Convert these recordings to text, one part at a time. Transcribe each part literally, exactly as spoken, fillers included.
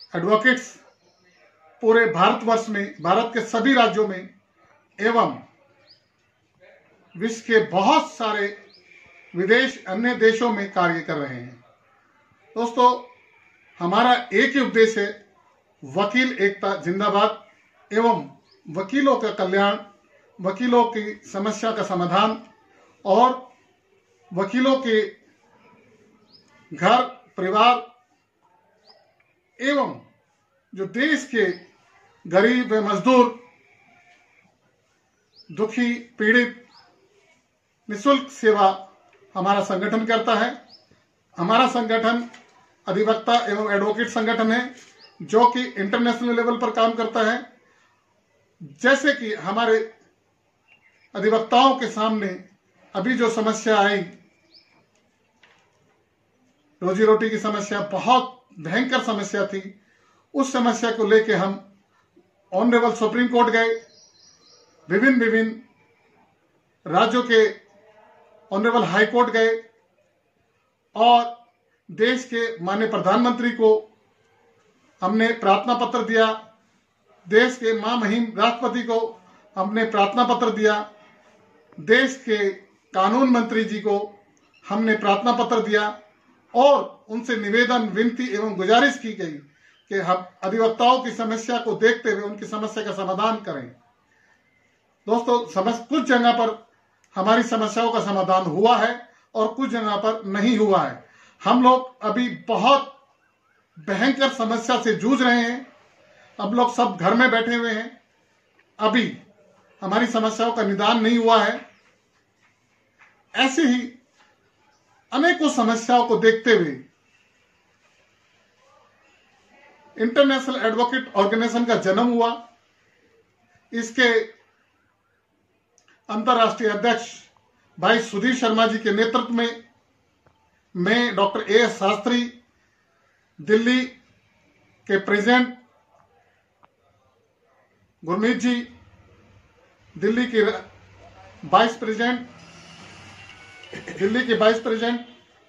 Advocates पूरे भारतवर्ष में, भारत के सभी राज्यों में एवं विश्व के बहुत सारे विदेश अन्य देशों में कार्य कर रहे हैं। दोस्तों, हमारा एक ही उद्देश्य है, वकील एकता जिंदाबाद एवं वकीलों का कल्याण, वकीलों की समस्या का समाधान और वकीलों के घर परिवार एवं जो देश के गरीब व मजदूर, दुखी, पीड़ित, निःशुल्क सेवा हमारा संगठन करता है। हमारा संगठन अधिवक्ता एवं एडवोकेट संगठन है जो कि इंटरनेशनल लेवल पर काम करता है। जैसे कि हमारे अधिवक्ताओं के सामने अभी जो समस्या आई, रोजी रोटी की समस्या, बहुत भयंकर समस्या थी, उस समस्या को लेकर हम ऑनरेबल सुप्रीम कोर्ट गए, विभिन्न विभिन्न राज्यों के ऑनरेबल हाई कोर्ट गए और देश के माननीय प्रधानमंत्री को हमने प्रार्थना पत्र दिया, देश के महामहिम राष्ट्रपति को हमने प्रार्थना पत्र दिया, देश के कानून मंत्री जी को हमने प्रार्थना पत्र दिया और उनसे निवेदन, विनती एवं गुजारिश की गई कि हम अधिवक्ताओं की समस्या को देखते हुए उनकी समस्या का समाधान करें। दोस्तों, समझ कुछ जगह पर हमारी समस्याओं का समाधान हुआ है और कुछ जगह पर नहीं हुआ है। हम लोग अभी बहुत भयंकर समस्या से जूझ रहे हैं। अब लोग सब घर में बैठे हुए हैं, अभी हमारी समस्याओं का निदान नहीं हुआ है। ऐसे ही अनेकों समस्याओं को देखते हुए इंटरनेशनल एडवोकेट ऑर्गेनाइजेशन का जन्म हुआ। इसके अंतर्राष्ट्रीय अध्यक्ष भाई सुधीर शर्मा जी के नेतृत्व में मैं, doctor A S Shastri, Delhi के प्रेसिडेंट गुरमीत जी, दिल्ली के वाइस प्रेसिडेंट दिल्ली के vice president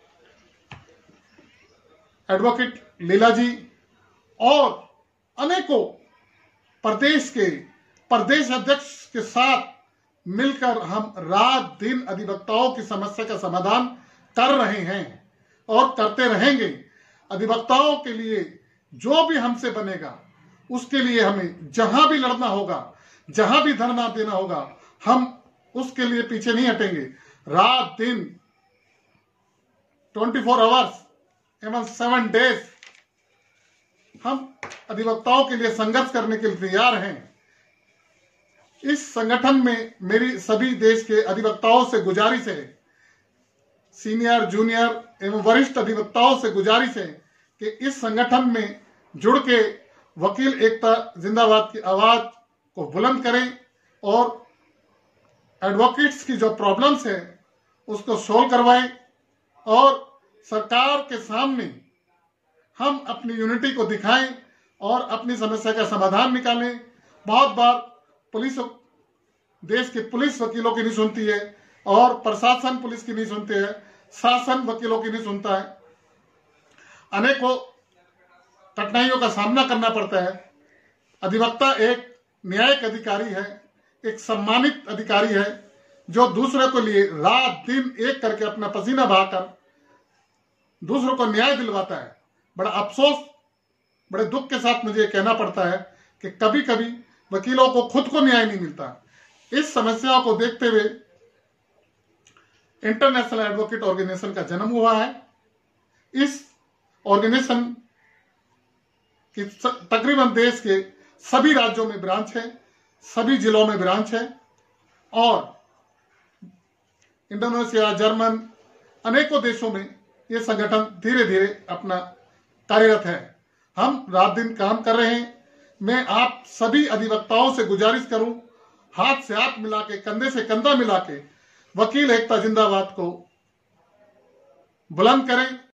advocate Leela ji और अनेकों प्रदेश के प्रदेश अध्यक्ष के साथ मिलकर हम रात दिन अधिवक्ताओं की समस्या का समाधान कर रहे हैं और करते रहेंगे। अधिवक्ताओं के लिए जो भी हमसे बनेगा उसके लिए हमें जहां भी लड़ना होगा, जहां भी धरना देना होगा, हम उसके लिए पीछे नहीं हटेंगे। रात दिन चौबीस आवर्स एवं सेवन डेज हम अधिवक्ताओं के लिए संघर्ष करने के लिए तैयार हैं। इस संगठन में मेरी सभी देश के अधिवक्ताओं से गुजारिश है, सीनियर, जूनियर एवं वरिष्ठ अधिवक्ताओं से गुजारिश है कि इस संगठन में जुड़ के वकील एकता जिंदाबाद की आवाज को बुलंद करें और एडवोकेट्स की जो प्रॉब्लम्स है उसको सोल्व करवाएं और सरकार के सामने हम अपनी यूनिटी को दिखाएं और अपनी समस्या का समाधान निकालें। बहुत बार पुलिस, देश के पुलिस वकीलों की नहीं सुनती है और प्रशासन पुलिस की नहीं सुनते है, शासन वकीलों की नहीं सुनता है। अनेकों कठिनाइयों का सामना करना पड़ता है। अधिवक्ता एक न्यायिक अधिकारी है, एक सम्मानित अधिकारी है जो दूसरे के लिए रात दिन एक करके अपना पसीना बहाकर दूसरों को न्याय दिलवाता है। बड़ा अफसोस, बड़े दुख के साथ मुझे कहना पड़ता है कि कभी कभी वकीलों को खुद को न्याय नहीं मिलता। इस समस्या को देखते हुए इंटरनेशनल एडवोकेट ऑर्गेनाइजेशन का जन्म हुआ है। इस ऑर्गेनाइजेशन की तकरीबन देश के सभी राज्यों में ब्रांच है, सभी जिलों में ब्रांच है और इंडोनेशिया, जर्मन, अनेकों देशों में ये संगठन धीरे धीरे अपना कार्यरत है। हम रात दिन काम कर रहे हैं। मैं आप सभी अधिवक्ताओं से गुजारिश करूं, हाथ से हाथ मिला के, कंधे से कंधा मिला के वकील एकता जिंदाबाद को बुलंद करें।